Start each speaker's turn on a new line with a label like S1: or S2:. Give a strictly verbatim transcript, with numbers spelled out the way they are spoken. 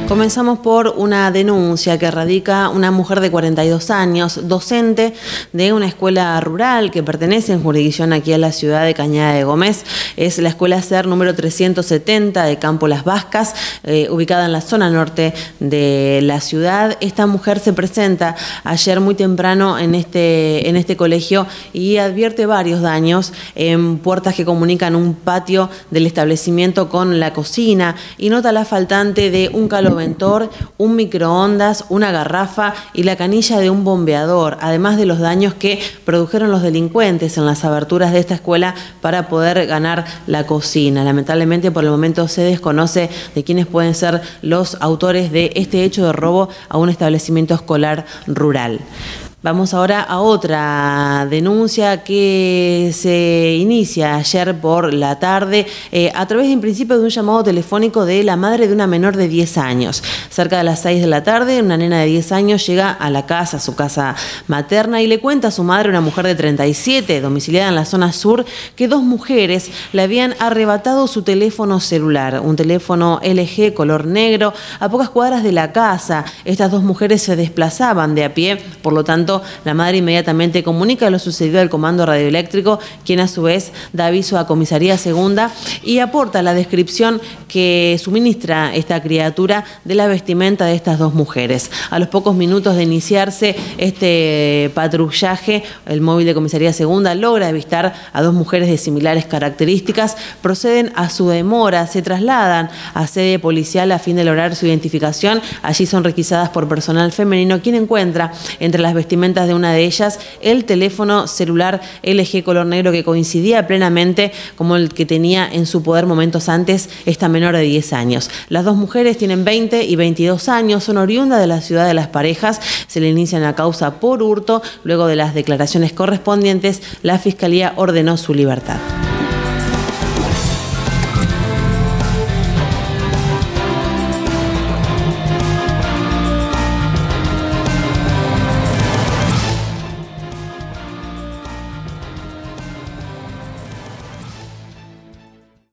S1: Comenzamos por una denuncia que radica una mujer de cuarenta y dos años, docente de una escuela rural que pertenece en jurisdicción aquí a la ciudad de Cañada de Gómez. Es la escuela SER número trescientos setenta de Campo Las Vascas, eh, ubicada en la zona norte de la ciudad. Esta mujer se presenta ayer muy temprano en este, en este colegio y advierte varios daños en puertas que comunican un patio del establecimiento con la cocina y nota la faltante de un caloventor, un microondas, una garrafa y la canilla de un bombeador, además de los daños que produjeron los delincuentes en las aberturas de esta escuela para poder ganar la cocina. Lamentablemente, por el momento se desconoce de quiénes pueden ser los autores de este hecho de robo a un establecimiento escolar rural. Vamos ahora a otra denuncia que se inicia ayer por la tarde eh, a través en principio de un llamado telefónico de la madre de una menor de diez años. Cerca de las seis de la tarde, una nena de diez años llega a la casa, a su casa materna, y le cuenta a su madre, una mujer de treinta y siete, domiciliada en la zona sur, que dos mujeres le habían arrebatado su teléfono celular, un teléfono L G color negro, a pocas cuadras de la casa. Estas dos mujeres se desplazaban de a pie, por lo tanto, la madre inmediatamente comunica lo sucedido al comando radioeléctrico, quien a su vez da aviso a Comisaría Segunda y aporta la descripción que suministra esta criatura de la vestimenta de estas dos mujeres. A los pocos minutos de iniciarse este patrullaje, el móvil de Comisaría Segunda logra avistar a dos mujeres de similares características, proceden a su demora, se trasladan a sede policial a fin de lograr su identificación. Allí son requisadas por personal femenino, quien encuentra entre las vestimentas de una de ellas el teléfono celular L G color negro que coincidía plenamente como el que tenía en su poder momentos antes esta menor de diez años. Las dos mujeres tienen veinte y veintidós años, son oriundas de la ciudad de Las Parejas. Se le inicia una causa por hurto. Luego de las declaraciones correspondientes, la Fiscalía ordenó su libertad.